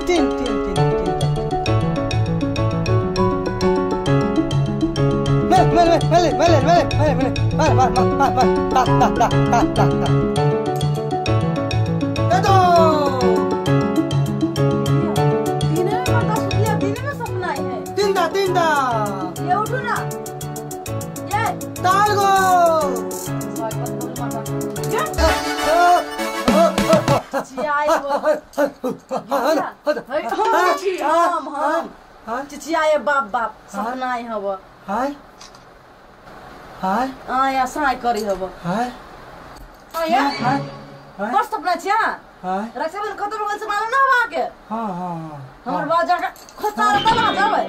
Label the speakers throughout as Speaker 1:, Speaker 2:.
Speaker 1: चिचिया बाप बाप सपना है हव
Speaker 2: हाय हाय
Speaker 1: आया साय करी हव
Speaker 2: हाय
Speaker 1: आया
Speaker 2: हाय
Speaker 1: कौन सपना छिया
Speaker 2: हाय
Speaker 1: रक्षाबंधन खत्म होल से मालूम ना हवा के
Speaker 2: हां हां
Speaker 1: हमर बाजा का खतार बना जावे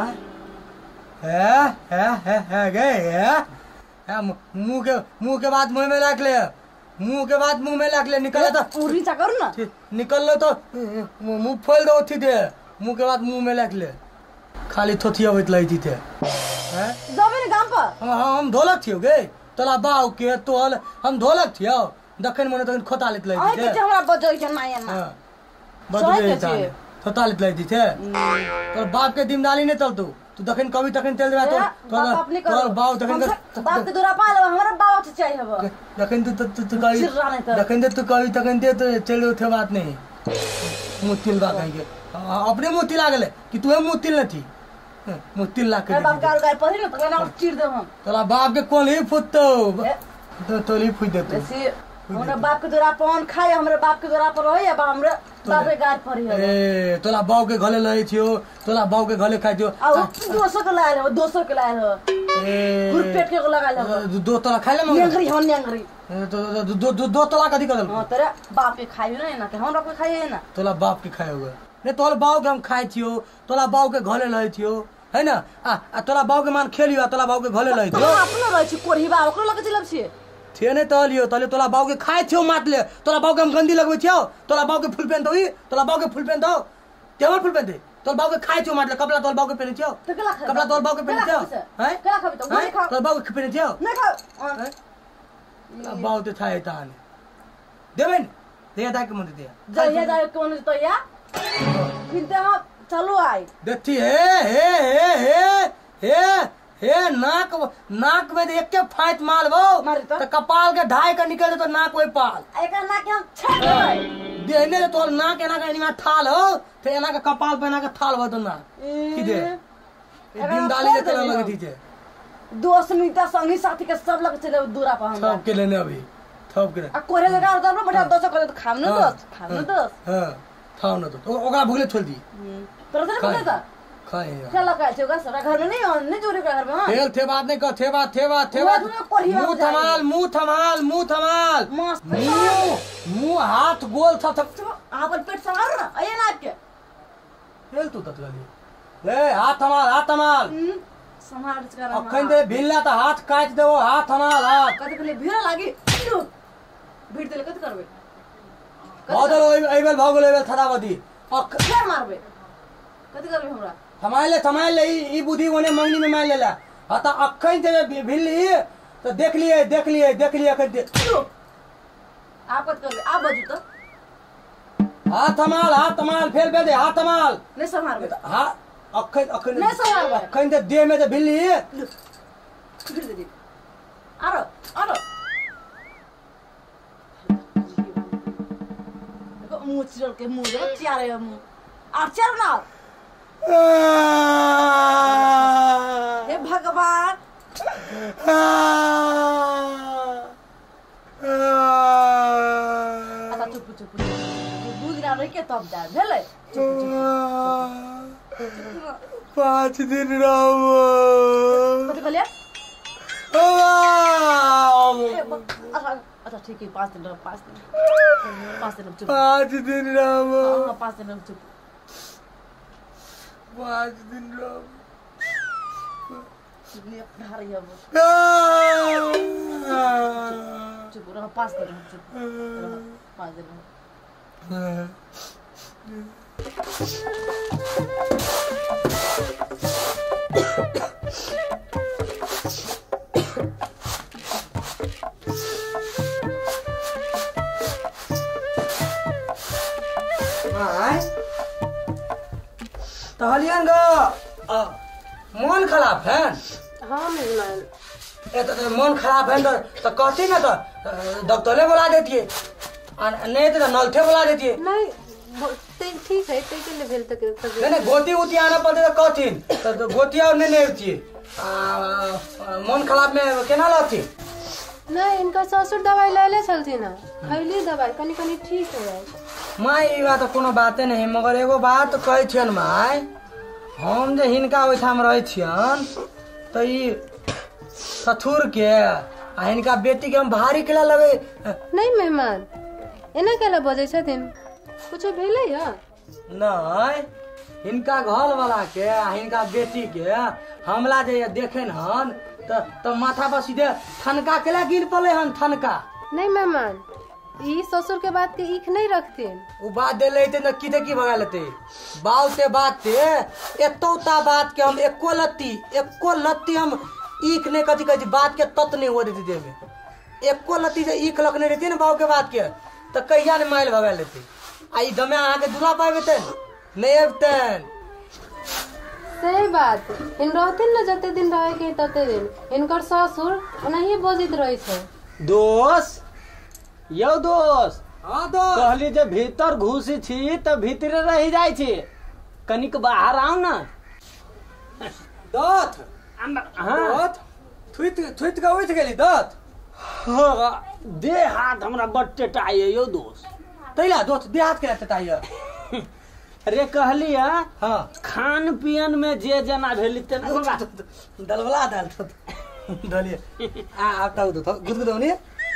Speaker 2: हाय है गए मुंह के बाद मुंह में रख ले मुंह के बाद मुंह में रख ले निकल तो
Speaker 1: पूरी चा करू ना
Speaker 2: निकल लो तो मुंह खोल दो थी दे मुंह के बाद मुंह में रख ले खाली थोथिया होत लई थे हैं
Speaker 1: जावे ने गाम पर
Speaker 2: हम ढोलक थियो गे तोला बाव के तोल हम ढोलक थियो दखन मने तखन खोता लेत लई
Speaker 1: थे के हमरा बजै के ना ना
Speaker 2: हां बजै था खोता लेत लई थे तोर बाप के जिम्मेदारी नहीं चलतू तू दखन कभी तखन चल रहा तो बाव दखन
Speaker 1: बाप के दूरा पाल हमरा बाव से चाहिए हबो
Speaker 2: दखन तू कभी दखन तू कभी तखन दे तो चल उठे बात नहीं मुतिल बा कहीं अपने मुतिल आ गेले कि तू मुतिल न थी मुतिल ला के
Speaker 1: बाप गाल गाल पहिले तो ना चीर दे हम
Speaker 2: तोला बाप के कोन ही फुटतो तो तोली फुट देतो
Speaker 1: हमरा बाप के दूरा पन खाए हमरे बाप के दूरा पर होय अब हमरे बाप के गाल पर है
Speaker 2: ए तोला बाव के घले लई थियो तोला बाव के घले खाइ थियो
Speaker 1: आ 200 के लायल हो 200 के लायल हो
Speaker 2: ए
Speaker 1: पूरे पेट के लगायल हो
Speaker 2: दो तोला खाइ ले
Speaker 1: नेंगरी हम नेंगरी
Speaker 2: तो दो तोला कथी करल
Speaker 1: हां तेरे बाप के खाइ ना के हमरा को खाइ ना
Speaker 2: तोला बाप के खाइ होगा ने तोला बाव के हम खाइ थियो तोला बाव के घले लई थियो है ना आ तोला बाव के मान खेलियो तोला बाव के घले लई थियो
Speaker 1: अपनो रहै छी कोरही बाव ओकरो लगे चलब छी
Speaker 2: थे ने तलियो तले तोला बाव के खाइ थियो मात ले तोला बाव के हम गंदी लगबै थियो तोला बाव के फुल पेन दोई तोला बाव के फुल पेन दो केवल फुल पेन दे तोला बाव के खाइ थियो मात ले कपड़ा तोला बाव के पहने थियो कपड़ा तोला बाव के पहने थियो हैं
Speaker 1: केला खाबे तो नहीं खा
Speaker 2: तोला बाव के पहने थियो
Speaker 1: नहीं खा
Speaker 2: बाव ते थाए ताने देबेन दे दा के मन दे
Speaker 1: जइया जाय कोन तो या फिर ते हम चलो आई
Speaker 2: देखती हे नाक में एक के फाइट माल वो तो कपाल के ढाई का निकल तो नाक वही पाल
Speaker 1: एका नाक हम छेड़ देबै
Speaker 2: देने तो तोर नाक एना का एना ठाल हो तो एना का कपाल पे एना का ठाल हो तो ना किदे दिन डाली के चला लगे थी जे
Speaker 1: दोस्त मित्र संगी साथी के सब लग चले दूरा पर हम
Speaker 2: सब के लेने अभी सब के
Speaker 1: आ कोरे लगा उधर में बढ़िया दोस्त करे तो खाम न दोस्त
Speaker 2: हां खाओ न तो ओकरा भुगले छोड़ दी
Speaker 1: तोरा तो नहीं पता
Speaker 2: खाए
Speaker 1: क्या लगा छै ओकरा सारा घर में नहीं जोरे का घर में हां
Speaker 2: खेल थे बात नहीं कर थे बात मुंह थमाल मुंह हाथ गोल था
Speaker 1: आपन पेट संभाल ना आया ना आपके
Speaker 2: खेल तू ततली ले हाथ थमाल
Speaker 1: संभाल कर
Speaker 2: अखन दे भिल्ला त हाथ काट देबो हाथ थमाल हाथ
Speaker 1: कथि के लिए भीड़ लागी भीड़ देले कथि करबे
Speaker 2: बादल एबेल भागल एबेल थदावदी
Speaker 1: फेर मारबे कथि करबे हमरा
Speaker 2: थमाल ले ई बुद्धि ओने मंगनी में मार लेला हता अखन दे भिल्ली तो देख लिए अखन दे
Speaker 1: आप कथि करबे आप बजू तो
Speaker 2: हाथ थमाल फेर बे दे हाथ थमाल
Speaker 1: नहीं संभालबे
Speaker 2: हां अखन
Speaker 1: नहीं संभालबे
Speaker 2: अखन दे देह में दे भिल्ली
Speaker 1: फिर दे आरो मुंह चिरल के मुंह दे चारे मुंह और चार ना हे भगवान आता चुप दूध ना रह के तब जा भेले
Speaker 2: 5 दिन रहो
Speaker 1: कथि कहलिए अच्छा ठीक है 5 दिन रहो 5 दिन चुप
Speaker 2: 5 दिन रहो
Speaker 1: हां 5 दिन चुप
Speaker 2: 5 दिन रहो
Speaker 1: भारी है वो चुप रहो 5 दिन चुप 5 दिन
Speaker 2: तहलियन गा मन खराब है।
Speaker 3: हाँ मेहमान
Speaker 2: तो मन खराब है तो कहती ना तो डॉक्टर बुला देती है, नहीं तो नलथे बुला देती है।
Speaker 3: नहीं ठीक है ते के लेवल तक
Speaker 2: नहीं गोती उती आना पड़ते तो कहतीन तो गोतिया और नहीं होती मन खराब में केना लगती।
Speaker 3: नहीं इनका ससुर दवाई ले चलती ना खैली दवाई कनी कनी ठीक है।
Speaker 2: माँ ये बात तो कोनो बाते नहीं, मगर एगो बात तो कहे छियन माँ, हम जे हिनका ओहिठाम रहे छियन तो ये ससुर के आ हिनका बेटी के हम भारी केला लगे।
Speaker 3: नहीं मेहमान एना केला बजे छथिन कुछ भेलै या
Speaker 2: नहीं हिनका घर वाला के आ हिनका बेटी के हमला जे देखेन हन तो माथा पर सीधे ठनका केला गिर पड़े हन ठनका।
Speaker 3: नहीं मेहमान ई ससुर के बात के ईख नहीं रखतीन।
Speaker 2: वो बात दे लेते न की देखी भगा लेते बाव से बात ते एतोता बात के हम एको लत्ती हम ईख नहीं कथी कथी बात के तत नहीं हो देती दे में एको लत्ती से ईख लखने रहती ना बाव के बात के तो कहिया ने माइल भगा लेते। आई दमे आके दूल्हा पाए नहीं अबतन
Speaker 3: सही बात इन रहथिन न जते दिन रहे के तते दिन इनकर ससुर ओनाही बोजित रही छे।
Speaker 4: दोस्त यो दोस्त
Speaker 2: हां दोस्त
Speaker 4: कहली जे भीतर घुसी छी त भीतरे रही जाय छी कनिक बाहर आओ ना।
Speaker 2: दोस्त
Speaker 4: हां
Speaker 2: दोस्त थुइत का उठ गेली दोस्त।
Speaker 4: दे हाथ हमरा बट्टे टाइए यो दोस्त
Speaker 2: तैला दोस्त दे हाथ के ताइया।
Speaker 4: अरे कहली
Speaker 2: हां
Speaker 4: खान पियन में जे जना भेली तेना
Speaker 2: दलबला दाल तो दलिए आ आटा दो गुदगुदौनी।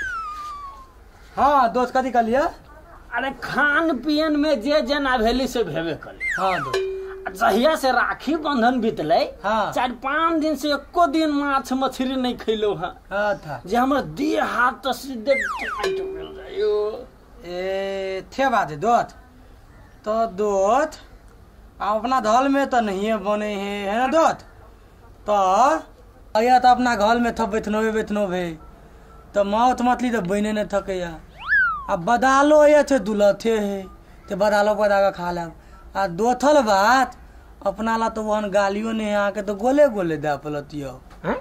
Speaker 2: हां दोस्त कथी कर लिया।
Speaker 4: अरे खान पियन में जे जना भेली से भेबे कली।
Speaker 2: हां दोस्त
Speaker 4: जहिया से राखी बंधन बीतले
Speaker 2: हाँ।
Speaker 4: 4-5 दिन से एको दिन माछ मछली नहीं खैलो है
Speaker 2: अच्छा
Speaker 4: जे हमर देह हाथ तो सीधे टाइट भेल जायो।
Speaker 2: ए थे बात है दोस्त तो दोस्त अपना घर में तो नहीं बने है ना दोस्त तो अया तो अपना घर में थप बैठनो भे तो मौत मतली तो बने नहीं थकैया अब बदालो ये थे दुलथे है तो बदालो बदा खा ला आ दोथल बात अपना ला तो वहन गालियो नहीं आके तो गोले गोले दे पलतियो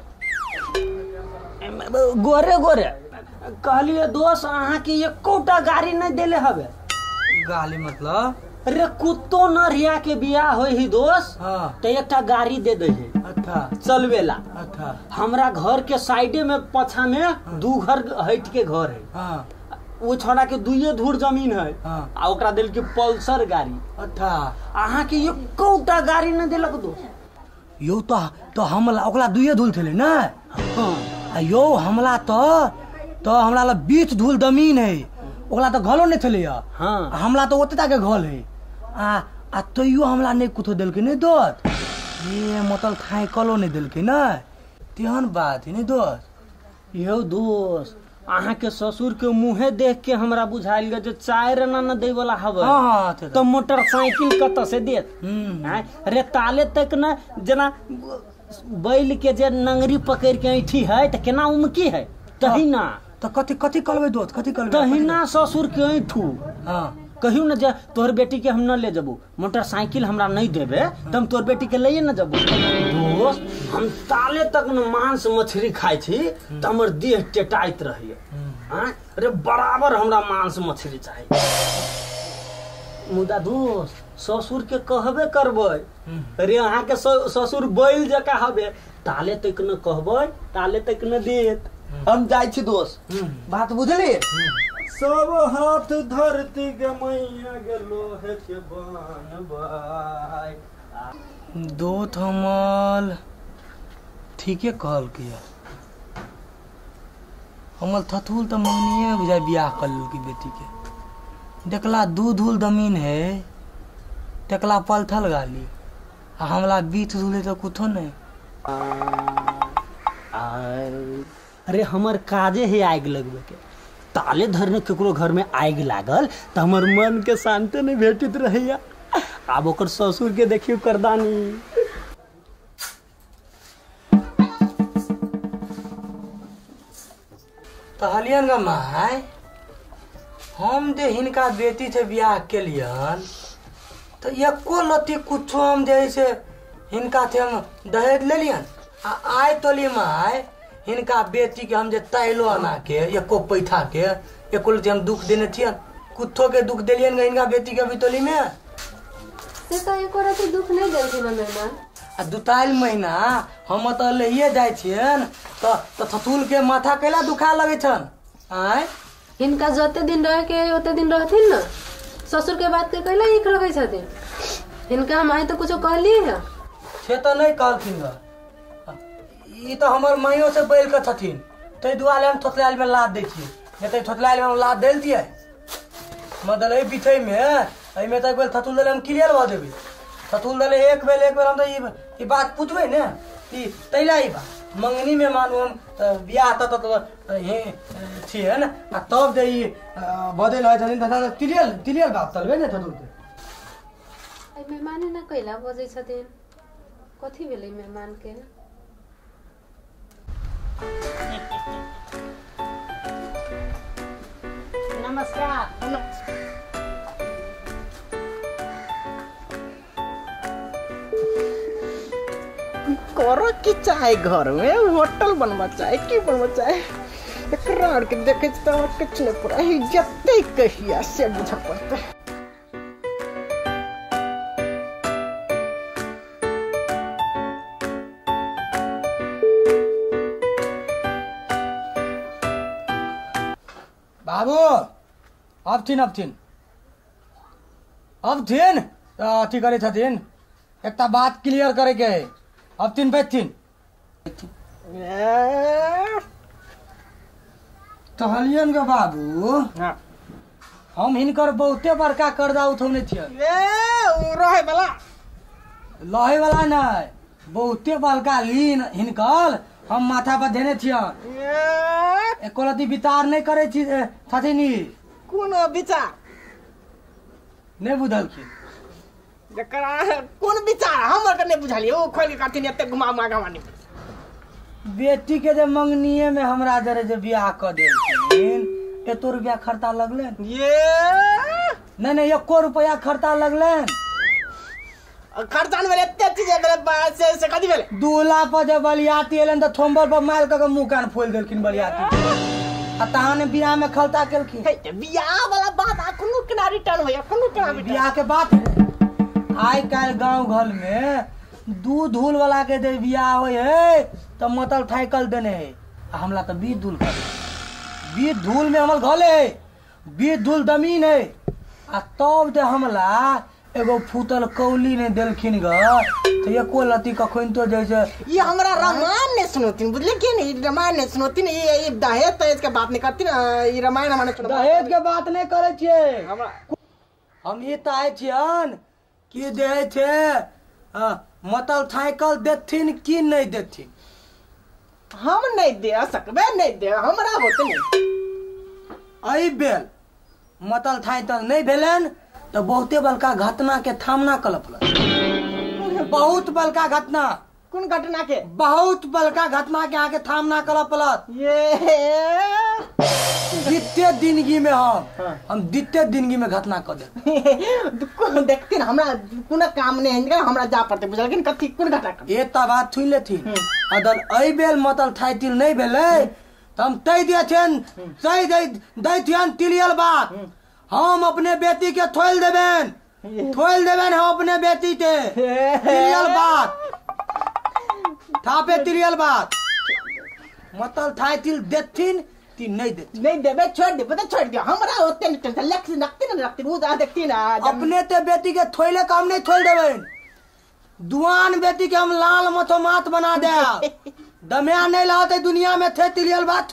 Speaker 4: गोरे गोरे कहलिए दोस्त अहाँ की एकोटा गाड़ी नहीं देले हवे।
Speaker 2: गाली मतलब
Speaker 4: अरे कुत्तो न रिया के बियाह होई ही दोस्त
Speaker 2: हाँ
Speaker 4: तो एकटा गाड़ी दे दे है
Speaker 2: अच्छा
Speaker 4: चलवेला।
Speaker 2: अच्छा
Speaker 4: हमरा घर के साइडे में पछा में 2 घर हट के घर है
Speaker 2: हाँ
Speaker 4: वो छोड़ा के 2 धूर जमीन है
Speaker 2: हाँ
Speaker 4: आ ओकरा दिल के पल्सर गाड़ी।
Speaker 2: अच्छा
Speaker 4: अहाँ के एकोटा गाड़ी न देलक दोस्त।
Speaker 2: यो तो हमला ओकरा दुए धूल थे ना
Speaker 4: हाँ
Speaker 2: यो हमला तो हमरा ला 20 धूल जमीन है ओकरा तो घलो नहीं थे
Speaker 4: हाँ
Speaker 2: हमला तो ओते के घर है आ तैयो हमला नहीं कुछ दिलके नहीं दोस्त ये मतलब खाए कलो नहीं दिलके ना तेहन बात है नहीं दोस्त।
Speaker 4: यो दोस्त अहाँ के ससुर के मुँहे देख के हमरा बुझाइल गए जो 4 आना न दे वाला हवे
Speaker 2: हाँ
Speaker 4: तो मोटरसाइकिल कत से देत। अरे ताले तक न जना बैल के जे नंगरी पकड़ के ऐठी है तो केना उमकी है तहिना
Speaker 2: तो कथी करबे दोस्त कथी करबे
Speaker 4: तहिना ससुर के ऐठू
Speaker 2: हाँ
Speaker 4: कहियो न जे तोहर बेटी के हम न ले जबू मोटरसाइकिल हमरा नहीं देबे तो हम तोहर बेटी के ले न जबू। दोस्त हम ताले तक न मांस मछली खाई छी तो हमर देह टेटाइत रहिए। अरे बराबर हमरा मांस मछली चाहिए मुदा दोस्त ससुर के कहबे करबे। अरे अहाँ के ससुर बैल जका हबे ताले तक न कहबे ताले तक न देत हम जाय छी दोस्त।
Speaker 2: बात बुझली
Speaker 4: सब हाथ धरती के मैया गेलो है के बनबाई
Speaker 2: दो थमल ठीके कहल किया हमल थथुल तो मौनिए बुझाय बियाह कर की बेटी के देखला 2 धूल जमीन है देखला पलथल गाली हमला 20 धूल तो कुछो नहीं।
Speaker 4: अरे हमर काजे है आग लगबे के ताले धरने केकरो घर में आग लागल तो हमर मन के शांति नहीं भेटित रहैया। अब ओकर ससुर के देखियो करदानी
Speaker 2: कहलियन ग माय हम जे हिनका बेटी से बियाह केलियन तो एको लती कुछो हम जैसे हिनका थे हम दहेज ले लियन आय तोली में आय हिनका बेटी के हम जे तैलो आना के एको पैठा के एको लती हम दुख देने थियन कुछो के दुख देलियन हिनका बेटी के अभी तोली में
Speaker 3: से तो एको राती दुख नहीं देल छी मेहमान
Speaker 2: आ दुताइल महीना हम तो लेहिए जाय छियन तो थथुल के माथा कैला दुखा लगे छन आय
Speaker 3: हिनका जते दिन रहे के ओते दिन रहथिन न ससुर के बात के कैला एक रखे छथिन हिनका हम आए तो कुछ कहली है
Speaker 2: से तो नहीं कहलखिन ई तो हमर माइयो से बैल के छथिन तै दुआले हम थोथलाइल में लाद दै छी नहीं तो थोथलाइल में हम लाद देल दिए मतलब ए बिछै में एहि में तो एक बेर थथुल दले हम क्लियर भ देबै थथुल दले एक बेर हम तो ई बात पूछबै ने ई तैला ई बात मंगनी में मानू हम बियाह त हे छियन आ तब जे ई बदल है छथिन त क्लियर बात चलबे ने थथुल के
Speaker 3: आई मेहमान ना कैला बजै छथिन कथी भेलै मेहमान के
Speaker 1: नमस्कार
Speaker 5: करो की चाहे घर में होटल बनवा चाहे की बनवा चाहे एकरा आर के देखे तो कुछ नहीं पूरा इज्जत कहिया से बुझ पड़ता
Speaker 2: बाबू अब थिन अथी करे छथिन एकटा बात क्लियर करे के है अब तीन बैठिन कहलियन गे बाबू हम हिनकर बहुते बड़का कर्जा उठौने छियन
Speaker 5: रहे
Speaker 2: वाला नहीं बहुते बड़का लीन हिनकर हम माथा पर देने छियन एको रति विचार नहीं करे छथिन
Speaker 5: कोनो विचार
Speaker 2: नहीं बुझलखिन
Speaker 5: कौन विचार हमर के नहीं बुझलिए ओ खोल के काटिन एते घुमा मागावानी
Speaker 2: बेटी के जे मंगनीए में हमरा जरे जे बियाह क देलखिन एतो रुपया खर्चा लगलन
Speaker 5: ये
Speaker 2: नहीं एको रुपया खर्चा लगलन
Speaker 5: खर्चा में एते चीज से कथि भेले
Speaker 2: दूल्हा पर जे बलियाती एलन त थोंबर पर मार के मुंह कान खोल देलखिन बलियाती आ तहां ने बियाह में खर्चा केलखिन
Speaker 5: बियाह वाला बात अखनो केना रिटर्न होय अखनो केना
Speaker 2: बियाह के बात आइ काल गांव घर में दूध धूल वाला के दे बियाह होय है तो मतल ठाइकल देने है हमला तो बीत धूल कर बीत धूल में हमल घले है बीत धूल जमीन है आ तब जे हमला एगो फूटल कौली ने देलखिन ग तो एको लती कखन तो जैसे
Speaker 5: ये हमरा रामायण ने सुनोतिन बुझले कि नहीं रामायण ने सुनोतिन ये दहेज तहेज के बात नहीं करतिन ये रामायण हमने सुनो
Speaker 2: दहेज के बात नहीं करे छिए हम ये ताए छियन कि दे छे मतल ठाइकल देथिन कि नहीं देथिन
Speaker 5: हम नहीं दे सकबे नहीं दे हमरा होते नहीं
Speaker 2: आई बेल मतल ठाइकल नहीं भेलन तो बहुते बड़का घटना के थामना कलपल बहुत बड़का घटना
Speaker 5: कौन घटना के
Speaker 2: बहुत बड़का घटना के आके थामना कलपल
Speaker 5: ये
Speaker 2: दित्ते जिंदगी में हम दित्ते जिंदगी में घटना कर दे
Speaker 5: देखते हमरा कोनो काम नहीं है हमरा जा पड़ते बुझल लेकिन कथि कोन घटना कर
Speaker 2: ए त बात थुन लेथिन अदर एई बेल मतल ठाइतिल नहीं भेले त हम तै दे छन तै दै थियन तिलियल बात हम अपने बेटी के थोल देबेन हम अपने बेटी के तिलियल बात थापे तिलियल बात मतल ठाइतिल देथिन ती नहीं
Speaker 5: देबे छोड़ दे पता छोड़ दिया हमरा होते नहीं टेंशन लक्ष्य रखती वो जा देखती ना
Speaker 2: अपने ते बेटी के थोइले काम नहीं थोल देबे दुआन बेटी के हम लाल मथो मात बना दे दमिया नहीं लाते दुनिया में थे तिलियल बात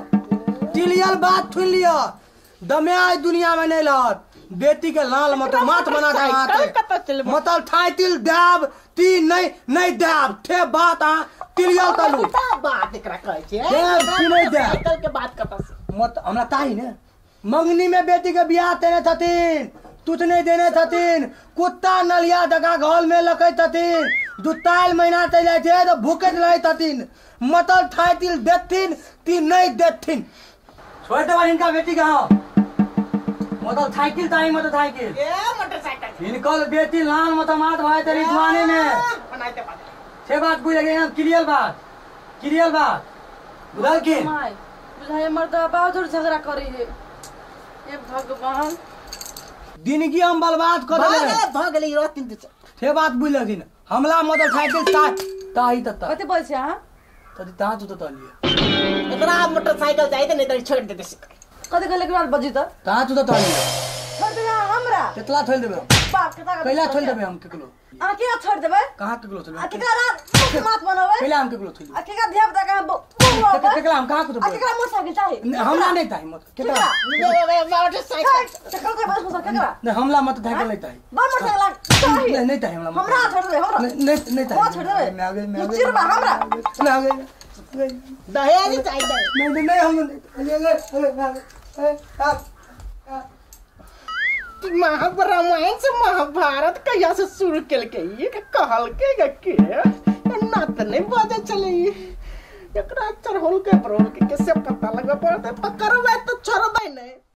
Speaker 2: थुन लिया दमिया दुनिया में नहीं लात बेटी के लाल मथो मात बना दे मतल ठाइतिल देव ती नहीं देव थे बात तिलियल तलू
Speaker 5: बात एकरा कहै छै
Speaker 2: देव ती नहीं देव
Speaker 5: कल के बात कतस
Speaker 2: मत हमरा ताई ने मंगनी में बेटी के बियाह देने छथिन तुझ नहीं देने छथिन कुत्ता नलिया जगह घर में लकै छथिन दुताइल महीना चले छे तो भूखे रहे छथिन मतल ठाइतिल देथिन ती नहीं देथिन छोड़ दे इनका बेटी का मोटरसाइकिल चाहिए मोटरसाइकिल
Speaker 5: ए मोटरसाइकिल
Speaker 2: इनकल बेटी लान मत मात भाई तेरी जवानी में
Speaker 5: बनाते बात
Speaker 2: छे बात बुझ गए हम क्लियर बात बुझल की
Speaker 1: माय बुझाए मर तो बाबू जोर झगड़ा करी है ये भगवान
Speaker 2: दिन की हम बर्बाद कर देले
Speaker 5: भाग गेली रात दिन
Speaker 2: छे बात बुझ लगिन हमला मोटरसाइकिल ताही तत्ता
Speaker 1: कते बोल छ हां
Speaker 2: तदी ता तो तलिए
Speaker 5: एकरा मोटरसाइकिल चाहिए नहीं तो छोड़ देते
Speaker 1: कते गले के बाद बजी त
Speaker 2: ता तो तलिए
Speaker 1: छोड़ दे हमरा
Speaker 2: कितना थोल देबे
Speaker 1: बाप के ता
Speaker 2: कैला थोल देबे हम केकलो
Speaker 1: आ के छोड़ देबे
Speaker 2: कहां केकलो थोल
Speaker 1: आ के रात मात बनवे
Speaker 2: कैला हम केकलो थोल
Speaker 1: आ के का ध्यान का बोलवा
Speaker 2: केकला हम कहां को
Speaker 1: आ के का मोटरसाइकिल चाहिए
Speaker 2: हमरा नहीं ताही मत केकला
Speaker 5: मोटरसाइकिल
Speaker 1: चक्कर के बस मोटरसाइकिल केकरा
Speaker 2: नहीं हमला मत साइकिल नहीं ताही
Speaker 1: बा मोटरसाइकिल चाहिए
Speaker 2: नहीं ताही हमला
Speaker 1: हमरा छोड़ दे हमरा
Speaker 2: नहीं ताही
Speaker 1: वो छोड़ दे
Speaker 2: मैं आगे
Speaker 1: चिरबा हमरा
Speaker 2: मैं आगे
Speaker 5: दहेज चाहिए
Speaker 2: नहीं हम
Speaker 5: रामायण से महाभारत कहिया से शुरू कल के ये कहल के ना तो नहीं बाजे चले एकरा चरहोल के परहोल के कैसे पता लगा पड़ते पकड़वे तो छोड़ दे नहीं